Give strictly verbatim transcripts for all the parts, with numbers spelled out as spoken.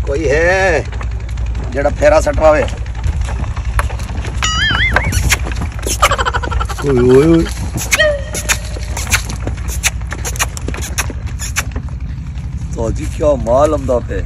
कोई है जड़ा फेरा सटवावे। ओए ओए ओए तो जी क्या माल आंदा पे।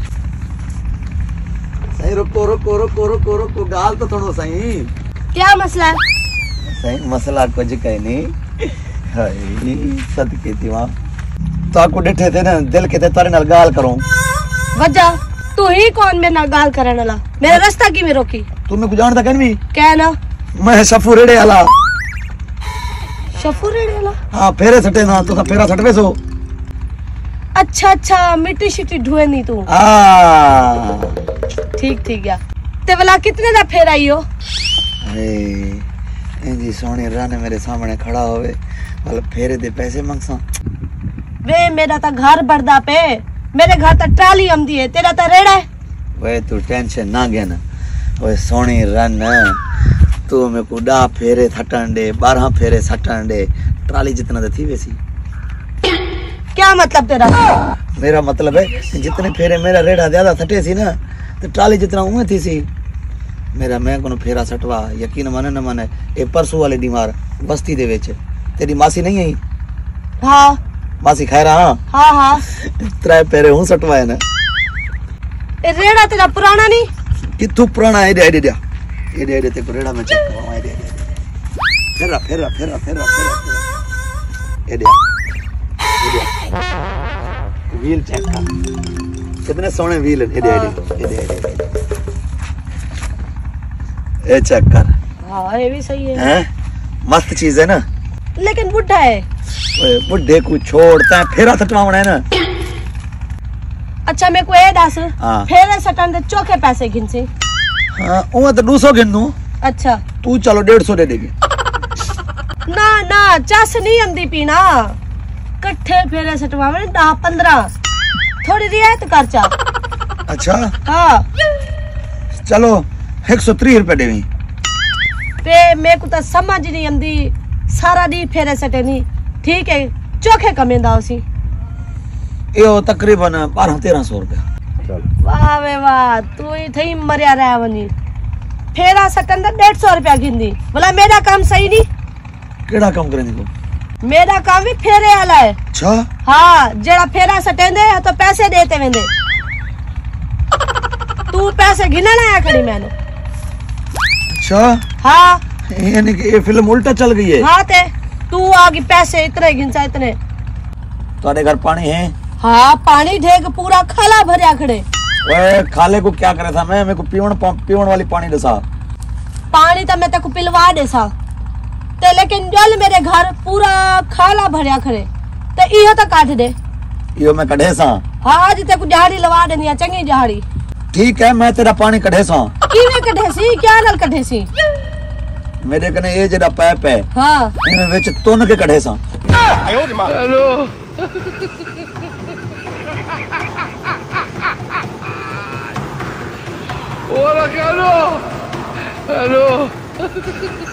सही रुको रुको रुको रुको रुको गाल तो थोड़ो सही। क्या मसला है? सही मसला कुछ कहीं नहीं। हाय सदके थी वहां तो आपको डिठे थे ना दिल के थे तारे नाल गाल करूं। वजह तू ही कौन मेरे नाल गाल करने वाला? मेरा रास्ता की में रोकी? तू मैं कुछ जानता कहन भी क्या ना? मैं शफू रेड़े वाला। शफू रेड़े वाला? हां फेरे सटे ना तो फेरा सटवे सो। अच्छा अच्छा मिट्टी शिट्टी ढुए नहीं तू। हां ठीक ठीक है। ते वाला कितने दा फेरा आई हो? अरे जी सोने राने मेरे सामने खड़ा होवे मतलब फेरे दे पैसे मांगसा। वे मेरा ता घर बढ़दा पे, मेरे घर ता ट्राली आंदी है, तेरा ता रेड़ा है। वे तू टेंशन ना गया ना। ओए सोनी रन तू मेरे को डा फेरे थटन दे बारह फेरे सटन दे ट्राली जितना दे थी वैसी। क्या मतलब तेरा? मेरा मतलब है जितने फेरे मेरा रेड़ा ज्यादा सटे सी ना तो ट्राली जितना उमे थी सी। मेरा मैं कोनो फेरा सटवा यकीन माने न माने ए परसों वाले बीमार बस्ती दे विच तेरी मासी नहीं आई? हाँ मासी खैरा? हाँ हाँ हाँ त्रै फेरे हूं सटवाए ना। ए रेड़ा तेरा पुराना नहीं? कितु पुराना है? एडे एडे एडे एडे ते को रेड़ा में चेक करवा एडे एडे फेरा फेरा फेरा फेरा फेरा एडे एडे व्हील चेक कर कितने सोने व्हील है। एडे एडे एडे एडे ए चेक कर। हाँ ये भी सही है। हैं मस्त चीज है ना लेकिन बुढ़ा है। ओए बुढ़े को छोड़ता है फेरा सटवावना है ना। अच्छा मेरे को ये दस हाँ। फेरे सटन दे चोखे पैसे गिनसी। हाँ वो तो दो सौ गिन दूं। अच्छा तू चलो डेढ़ सौ दे देगी। ना ना चस नहीं आंदी पीना कट्ठे फेरे सटवावे दस पंद्रह थोड़ी रियायत कर चा। अच्छा हाँ चलो एक सौ तीस रुपए देवी। पे मेरे को तो समझ नहीं आंदी सारा दी फेरे सटे नहीं। ठीक है चोखे कमेंदा उसी यो तकरीबन बारह तेरह सौ रुपया। वाह वे वाह तू ही थई मरिया रहा वनी फेरा सटन दे डेढ़ सौ रुपया गिंदी बोला मेरा काम सही नहीं। केड़ा काम करेंगे तू? मेरा काम भी फेरे वाला है। अच्छा हाँ जेड़ा फेरा सटेंदे तो पैसे देते वेंदे। तू पैसे गिना ना खड़ी मैंने। अच्छा हाँ यानी कि ये फिल्म उल्टा चल गई है। हाँ ते तू आगे पैसे इतने गिनसा इतने। तुम्हारे घर पानी है? हाँ पानी ढेग पूरा खाला भरिया खड़े। ओए खाले को क्या करे था मैं मेरे को पीवन पीवन वाली पानी दसा। पानी तो मैं तेको पिलवा दे सा ते लेकिन जल मेरे घर पूरा खाला भरिया खड़े ते इहो तो काट दे। यो मैं कढ़े सा। हाँ आज तेको जहाड़ी लवा देनी है चंगी जहाड़ी। ठीक है मैं तेरा पानी कढ़े सा। किने कढ़े सी क्या नल कढ़े सी? मेरे कने ये जेड़ा पैप है हाँ इनमें विच तुन के कढ़े सा। Hello Hola, Carlos. Hello.